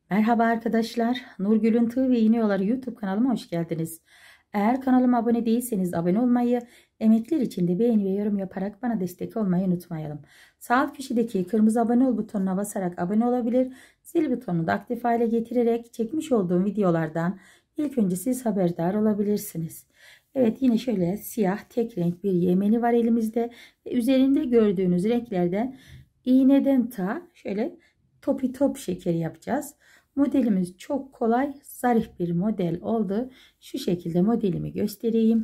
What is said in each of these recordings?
Merhaba arkadaşlar. Nurgül'ün Tığ ve İğne Yolları YouTube kanalıma hoş geldiniz. Eğer kanalıma abone değilseniz abone olmayı, emekler için de beğeni ve yorum yaparak bana destek olmayı unutmayalım. Sağ alt köşedeki kırmızı abone ol butonuna basarak abone olabilir, zil butonunu da aktif hale getirerek çekmiş olduğum videolardan ilk önce siz haberdar olabilirsiniz. Evet, yine şöyle siyah tek renk bir yemeni var elimizde ve üzerinde gördüğünüz renklerden iğneden ta şöyle topi top şekeri yapacağız. Modelimiz çok kolay, zarif bir model oldu. Şu şekilde modelimi göstereyim.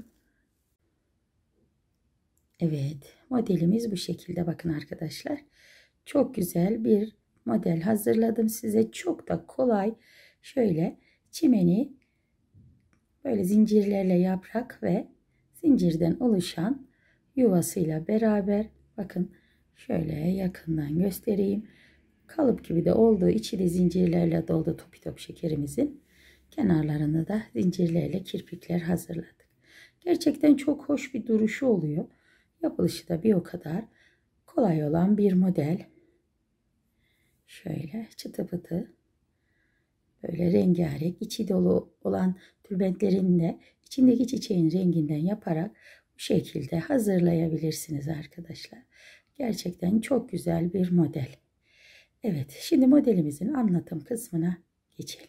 Evet, modelimiz bu şekilde, bakın arkadaşlar. Çok güzel bir model hazırladım size. Çok da kolay. Şöyle çimeni böyle zincirlerle yaprak ve zincirden oluşan yuvasıyla beraber, bakın şöyle yakından göstereyim. Kalıp gibi de olduğu, içi de zincirlerle doldu topi top şekerimizin. Kenarlarını da zincirlerle kirpikler hazırladık. Gerçekten çok hoş bir duruşu oluyor. Yapılışı da bir o kadar kolay olan bir model. Şöyle çıtı pıtı, böyle rengarenk, içi dolu olan tülbentlerini de içindeki çiçeğin renginden yaparak bu şekilde hazırlayabilirsiniz arkadaşlar. Gerçekten çok güzel bir model. Evet, şimdi modelimizin anlatım kısmına geçelim.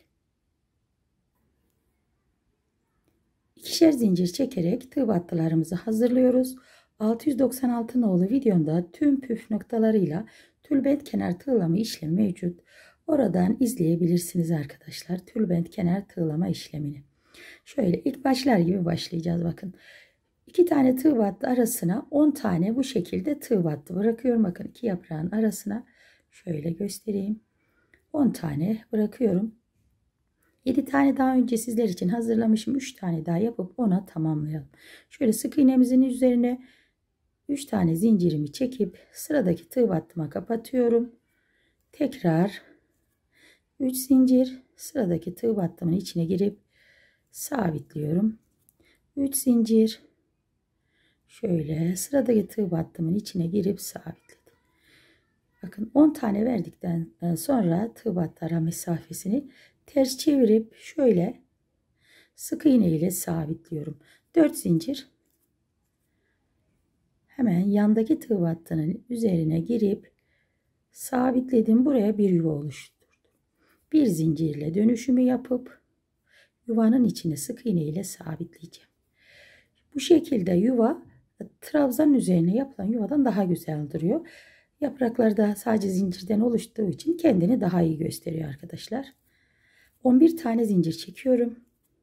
İkişer zincir çekerek tığ battılarımızı hazırlıyoruz. 696 nolu videomda tüm püf noktalarıyla tülbent kenar tığlama işlemi mevcut. Oradan izleyebilirsiniz arkadaşlar tülbent kenar tığlama işlemini. Şöyle ilk başlar gibi başlayacağız, bakın. 2 tane tığ battı arasına 10 tane bu şekilde tığ battı bırakıyorum. Bakın, 2 yaprağın arasına şöyle göstereyim. 10 tane bırakıyorum. 7 tane daha önce sizler için hazırlamışım. 3 tane daha yapıp ona tamamlayalım. Şöyle sık iğnemizin üzerine 3 tane zincirimi çekip sıradaki tığ battıma kapatıyorum. Tekrar 3 zincir, sıradaki tığ battımın içine girip sabitliyorum. 3 zincir, şöyle sıradaki tığ battımın içine girip sabitledim. Bakın, 10 tane verdikten sonra tığ battı ara mesafesini ters çevirip şöyle sık iğne ile sabitliyorum. 4 zincir, hemen yandaki tığ battının üzerine girip sabitledim. Buraya bir yuva oluşturdum. Bir zincirle dönüşümü yapıp yuvanın içine sık iğne ile sabitleyeceğim. Bu şekilde yuva trabzanın üzerine yapılan yuvadan daha güzel duruyor. Yapraklar da sadece zincirden oluştuğu için kendini daha iyi gösteriyor arkadaşlar. 11 tane zincir çekiyorum.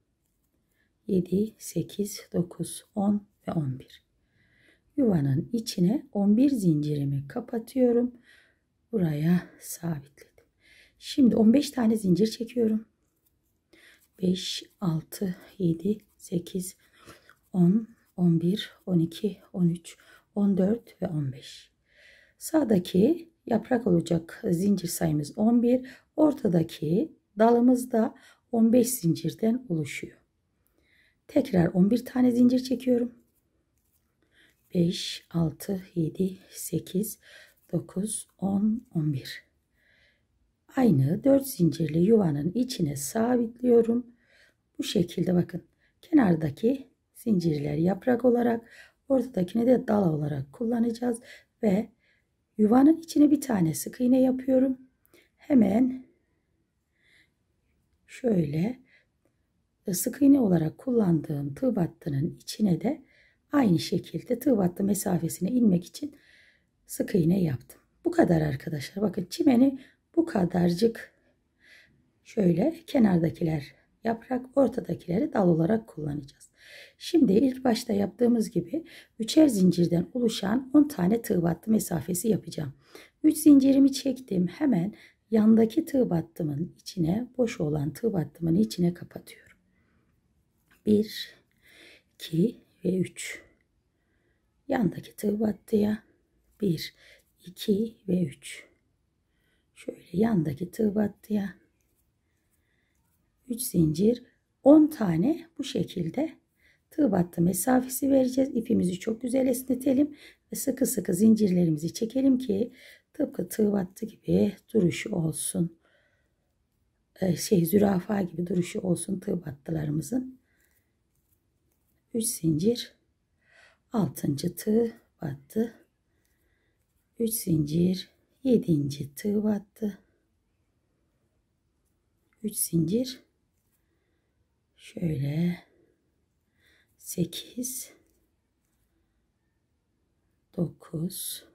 7, 8, 9, 10 ve 11. Yuvanın içine 11 zincirimi kapatıyorum. Buraya sabitledim. Şimdi 15 tane zincir çekiyorum. 5, 6, 7, 8, 10, 11, 12, 13, 14 ve 15. Sağdaki yaprak olacak zincir sayımız 11. Ortadaki dalımızda 15 zincirden oluşuyor. Tekrar 11 tane zincir çekiyorum. 5, 6, 7, 8, 9, 10, 11. Aynı 4 zincirli yuvanın içine sabitliyorum. Bu şekilde, bakın, kenardaki zincirler yaprak olarak, ortadakini de dal olarak kullanacağız ve yuvanın içine bir tane sık iğne yapıyorum. Hemen şöyle sık iğne olarak kullandığım tığ battının içine de aynı şekilde tığ battı mesafesine inmek için sık iğne yaptım. Bu kadar arkadaşlar. Bakın, çimeni bu kadarcık, şöyle kenardakiler yaprak, ortadakileri dal olarak kullanacağız. Şimdi ilk başta yaptığımız gibi üçer zincirden oluşan 10 tane tığ battı mesafesi yapacağım. 3 zincirimi çektim. Hemen yandaki tığ battımın içine, boş olan tığ battımın içine kapatıyorum. 1, 2 ve 3. Yandaki tığ battıya 1, 2 ve 3. Şöyle yandaki tığ battıya 3 zincir, 10 tane bu şekilde tığ battı mesafesi vereceğiz. İpimizi çok güzel esnetelim ve sıkı sıkı zincirlerimizi çekelim ki tıpkı tığ battı gibi duruşu olsun. zürafa gibi duruşu olsun tığ battılarımızın. 3 zincir, 6. tığ battı, 3 zincir, 7. tığ battı, 3 zincir, şöyle 8, 9,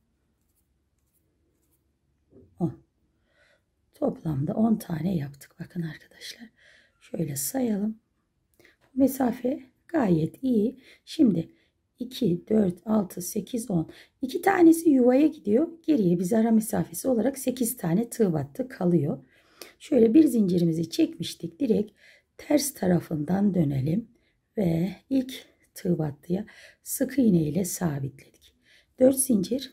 10. Toplamda 10 tane yaptık. Bakın arkadaşlar. Şöyle sayalım. Mesafe gayet iyi. Şimdi 2, 4, 6, 8, 10. 2 tanesi yuvaya gidiyor. Geriye biz ara mesafesi olarak 8 tane tığ battı kalıyor. Şöyle bir zincirimizi çekmiştik. Direkt ters tarafından dönelim. Ve ilk tığ battıya sık iğne ile sabitledik. 4 zincir.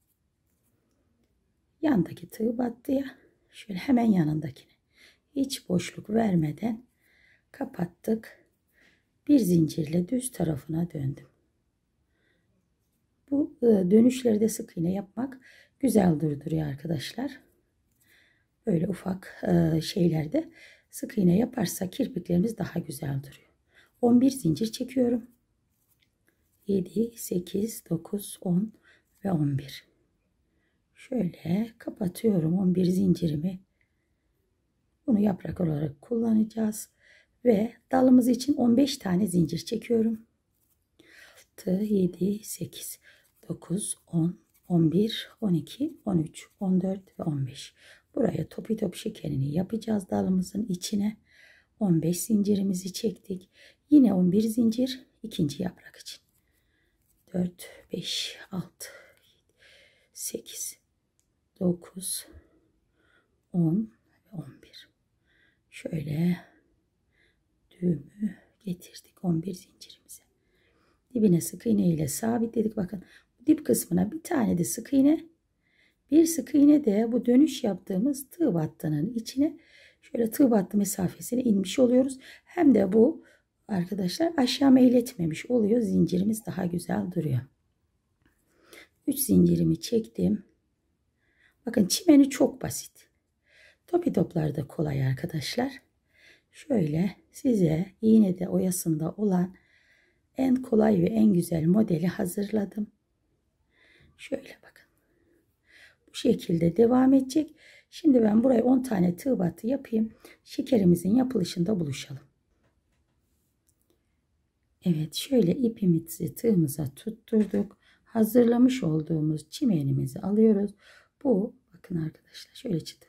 Yandaki tığ battıya şöyle hemen yanındakine hiç boşluk vermeden kapattık. Bir zincirle düz tarafına döndüm. Bu dönüşlerde sık iğne yapmak güzel durduruyor arkadaşlar. Böyle ufak şeylerde sık iğne yaparsak kirpiklerimiz daha güzel duruyor. 11 zincir çekiyorum. 7, 8, 9, 10 ve 11. Şöyle kapatıyorum 11 zincirimi. Bunu yaprak olarak kullanacağız. Ve dalımız için 15 tane zincir çekiyorum. 6, 7, 8, 9, 10, 11, 12, 13, 14 ve 15. Buraya topi top şekerini yapacağız dalımızın içine. 15 zincirimizi çektik. Yine 11 zincir ikinci yaprak için. 4, 5, 6, 8, 9, 10 ve 11. Şöyle düğümü getirdik 11 zincirimize. Dibine sık iğne ile sabitledik. Bakın dip kısmına bir tane de sık iğne, bir sık iğne de bu dönüş yaptığımız tığ battının içine şöyle tığ battı mesafesine inmiş oluyoruz. Hem de bu arkadaşlar aşağı meyletmemiş oluyor. Zincirimiz daha güzel duruyor. 3 zincirimi çektim. Bakın çimeni çok basit. Topi toplar da kolay arkadaşlar. Şöyle size iğnede oyasında olan en kolay ve en güzel modeli hazırladım. Şöyle bakın. Bu şekilde devam edecek. Şimdi ben buraya 10 tane tığ battı yapayım. Şekerimizin yapılışında buluşalım. Evet, şöyle ipimizi tığımıza tutturduk. Hazırlamış olduğumuz çimenimizi alıyoruz. Bu bakın arkadaşlar şöyle çıktı.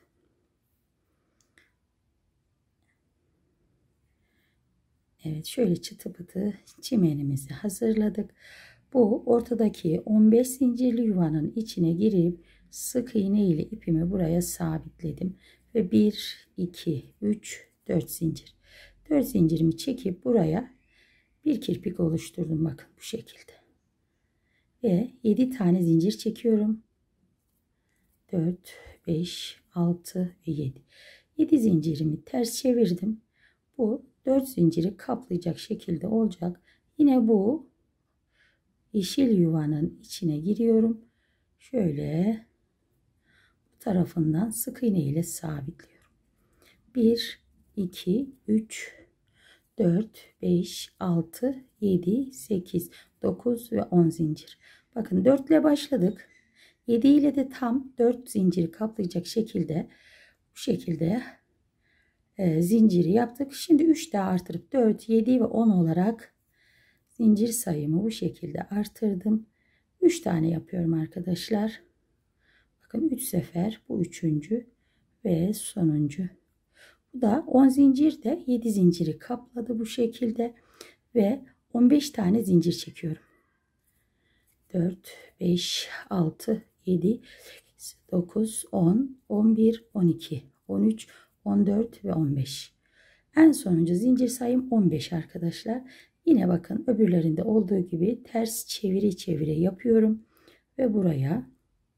Evet, şöyle çıtı pıtı çimenimizi hazırladık. Bu ortadaki 15 zincirli yuvanın içine girip sık iğne ile ipimi buraya sabitledim. Ve 1, 2, 3, 4 zincir. 4 zincirimi çekip buraya bir kirpik oluşturdum. Bakın bu şekilde. Ve 7 tane zincir çekiyorum. 4, 5, 6 ve 7. 7 zincirimi ters çevirdim. Bu 4 zinciri kaplayacak şekilde olacak. Yine bu yeşil yuvanın içine giriyorum. Şöyle bu tarafından sık iğne ile sabitliyorum. 1, 2, 3, 4, 5, 6, 7, 8, 9 ve 10 zincir. Bakın 4 ile başladık. 7 ile de tam 4 zinciri kaplayacak şekilde bu şekilde zinciri yaptık. Şimdi 3 daha artırıp 4, 7 ve 10 olarak zincir sayımı bu şekilde artırdım. 3 tane yapıyorum arkadaşlar. Bakın 3 sefer bu üçüncü ve sonuncu. Bu da 10 zincir de 7 zinciri kapladı bu şekilde ve 15 tane zincir çekiyorum. 4, 5, 6, 7, 8, 9, 10, 11, 12, 13, 14 ve 15. En sonuncu zincir sayım 15 arkadaşlar. Yine bakın öbürlerinde olduğu gibi ters çeviri çeviri yapıyorum. Ve buraya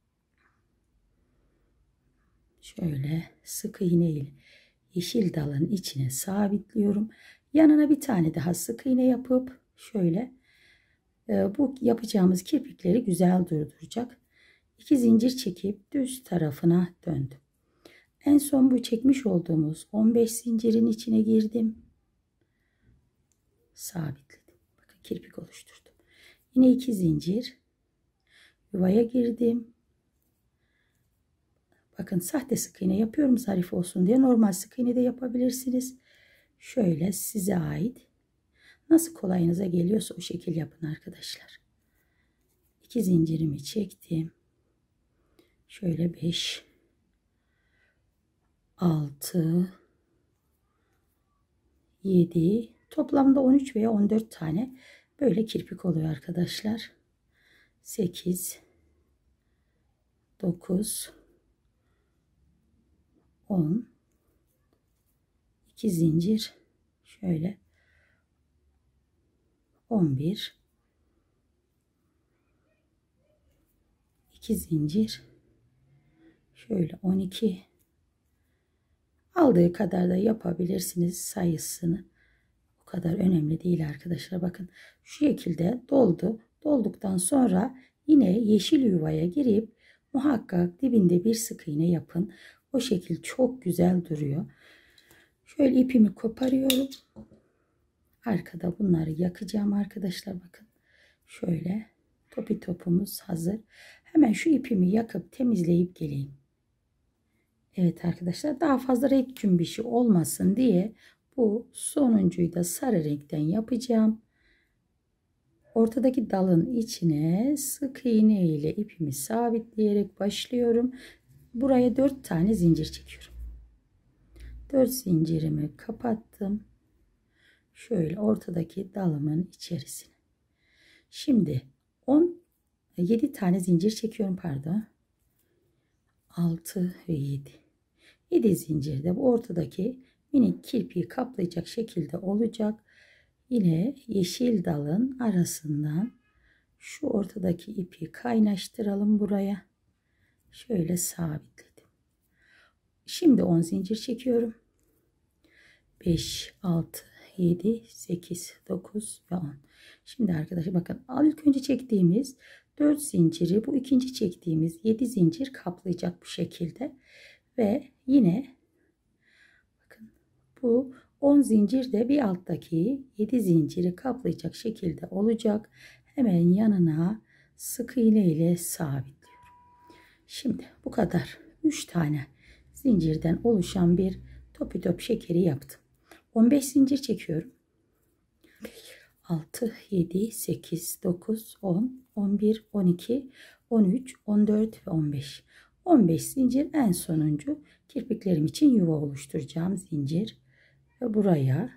şöyle sık iğne ile yeşil dalın içine sabitliyorum. Yanına bir tane daha sık iğne yapıp şöyle bu yapacağımız kirpikleri güzel durduracak. 2 zincir çekip düz tarafına döndüm. En son bu çekmiş olduğumuz 15 zincirin içine girdim. Sabitledim. Bakın kirpik oluşturdum. Yine 2 zincir. Yuvaya girdim. Bakın sahte sık iğne yapıyorum zarif olsun diye. Normal sık iğne de yapabilirsiniz. Şöyle size ait. Nasıl kolayınıza geliyorsa o şekil yapın arkadaşlar. 2 zincirimi çektim. Şöyle 5, 6, 7, toplamda 13 veya 14 tane böyle kirpik oluyor arkadaşlar. 8, 9, 10, 2 zincir, şöyle 11, 2 zincir, şöyle 12. Aldığı kadar da yapabilirsiniz sayısını. O kadar önemli değil arkadaşlar. Bakın şu şekilde doldu. Dolduktan sonra yine yeşil yuvaya girip muhakkak dibinde bir sık iğne yapın. O şekil çok güzel duruyor. Şöyle ipimi koparıyorum. Arkada bunları yakacağım arkadaşlar. Bakın şöyle topi topumuz hazır. Hemen şu ipimi yakıp temizleyip geleyim. Evet arkadaşlar, daha fazla renk cümbüşü olmasın diye bu sonuncuyu da sarı renkten yapacağım. Ortadaki dalın içine sık iğne ile ipimi sabitleyerek başlıyorum. Buraya 4 tane zincir çekiyorum. 4 zincirimi kapattım. Şöyle ortadaki dalımın içerisine. Şimdi 7 tane zincir çekiyorum, pardon. 6 ve 7. 7 zincirde bu ortadaki minik kirpiği kaplayacak şekilde olacak. Yine yeşil dalın arasından şu ortadaki ipi kaynaştıralım buraya. Şöyle sabitledim. Şimdi 10 zincir çekiyorum. 5, 6, 7, 8, 9 ve 10. Şimdi arkadaşlar bakın, ilk önce çektiğimiz 4 zinciri bu ikinci çektiğimiz 7 zincir kaplayacak bu şekilde. Ve yine bakın bu 10 zincir de bir alttaki 7 zinciri kaplayacak şekilde olacak. Hemen yanına sık iğne ile sabitliyorum. Şimdi bu kadar 3 tane zincirden oluşan bir topi top şekeri yaptım. 15 zincir çekiyorum. 6, 7, 8, 9, 10, 11, 12, 13, 14 ve 15. 15 zincir en sonuncu kirpiklerim için yuva oluşturacağım zincir. Ve buraya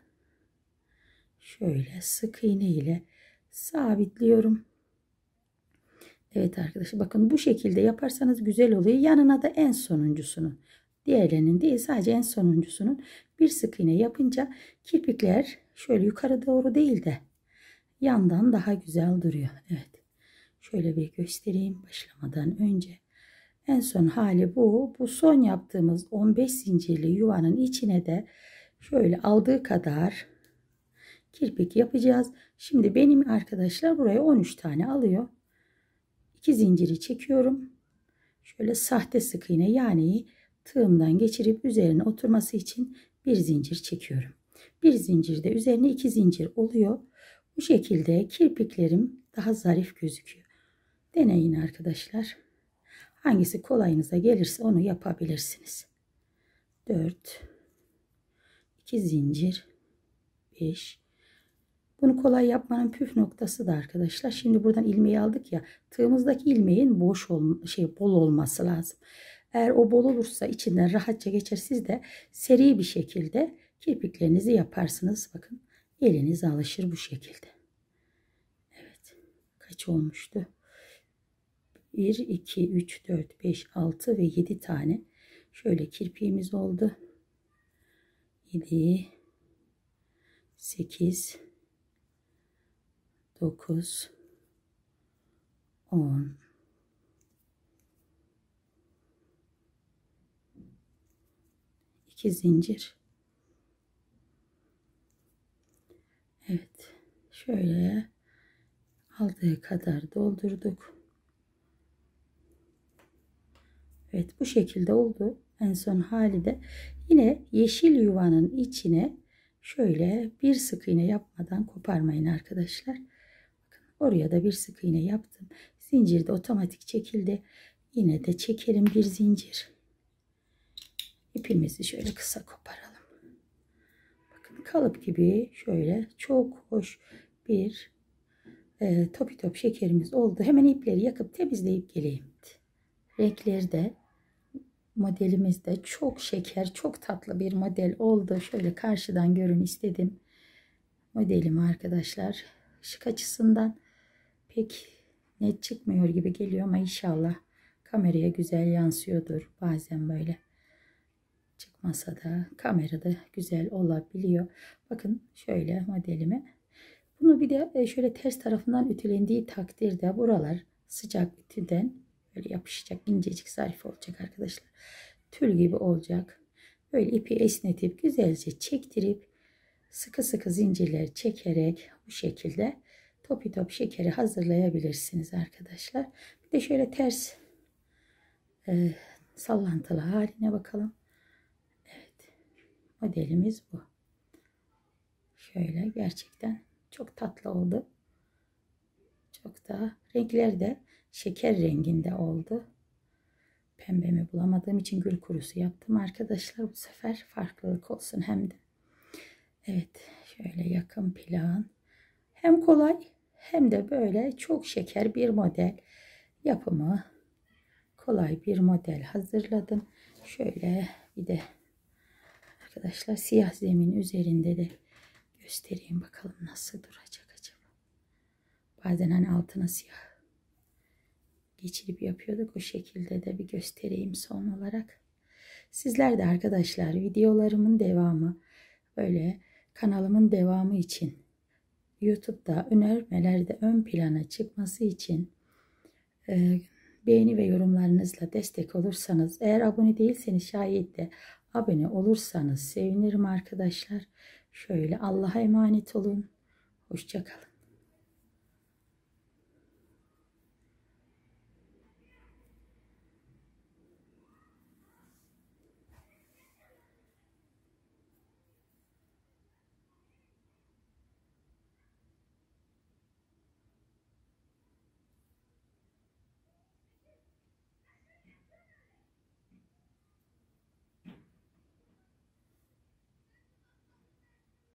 şöyle sık iğne ile sabitliyorum. Evet arkadaşlar, bakın bu şekilde yaparsanız güzel oluyor. Yanına da en sonuncusunu, diğerlerinin değil sadece en sonuncusunun bir sık iğne yapınca kirpikler şöyle yukarı doğru değil de yandan daha güzel duruyor. Evet. Şöyle bir göstereyim başlamadan önce. En son hali bu. Bu son yaptığımız 15 zincirli yuvanın içine de şöyle aldığı kadar kirpik yapacağız. Şimdi benim arkadaşlar buraya 13 tane alıyor. 2 zinciri çekiyorum. Şöyle sahte sık iğne, yani tığımdan geçirip üzerine oturması için bir zincir çekiyorum. Bir zincirde üzerine 2 zincir oluyor. Bu şekilde kirpiklerim daha zarif gözüküyor. Deneyin arkadaşlar. Hangisi kolayınıza gelirse onu yapabilirsiniz. 4, 2 zincir, 5. Bunu kolay yapmanın püf noktası da arkadaşlar. Şimdi buradan ilmeği aldık ya. Tığımızdaki ilmeğin bol olması lazım. Eğer o bol olursa içinden rahatça geçer. Siz de seri bir şekilde kirpiklerinizi yaparsınız. Bakın eliniz alışır bu şekilde. Evet. Kaç olmuştu? 1, 2, 3, 4, 5, 6 ve 7 tane şöyle kirpiğimiz oldu. 7, 8, 9, 10, 2 zincir. Evet. Şöyle aldığı kadar doldurduk. Evet, bu şekilde oldu. En son hali de yine yeşil yuvanın içine şöyle bir sık iğne yapmadan koparmayın arkadaşlar. Bakın oraya da bir sık iğne yaptım. Zincir de otomatik çekildi. Yine de çekelim bir zincir. İpimizi şöyle kısa koparalım. Bakın kalıp gibi şöyle çok hoş bir topi top şekerimiz oldu. Hemen ipleri yakıp temizleyip geleyim. Renkleri de modelimiz de çok şeker, çok tatlı bir model oldu. Şöyle karşıdan görün istedim modelimi arkadaşlar. Işık açısından pek net çıkmıyor gibi geliyor ama inşallah kameraya güzel yansıyordur. Bazen böyle çıkmasa da kamerada güzel olabiliyor. Bakın şöyle modelimi. Bunu bir de şöyle ters tarafından ütülendiği takdirde buralar sıcak ütüden böyle yapışacak, incecik zarif olacak arkadaşlar. Tül gibi olacak. Böyle ipi esnetip güzelce çektirip sıkı sıkı zincirler çekerek bu şekilde topi top şekeri hazırlayabilirsiniz arkadaşlar. Bir de şöyle ters sallantılı haline bakalım. Evet, modelimiz bu. Şöyle gerçekten çok tatlı oldu. Çok da renkler de şeker renginde oldu. Pembemi bulamadığım için gül kurusu yaptım arkadaşlar. Bu sefer farklılık olsun hem de. Evet, şöyle yakın plan. Hem kolay hem de böyle çok şeker bir model. Yapımı kolay bir model hazırladım. Şöyle bir de arkadaşlar siyah zemin üzerinde de göstereyim bakalım nasıl duracak acaba. Bazen hani altına siyah geçirip yapıyorduk. O şekilde de bir göstereyim son olarak. Sizler de arkadaşlar videolarımın devamı, böyle kanalımın devamı için YouTube'da önermelerde ön plana çıkması için beğeni ve yorumlarınızla destek olursanız, eğer abone değilseniz şayet de abone olursanız sevinirim arkadaşlar. Şöyle Allah'a emanet olun. Hoşça kalın.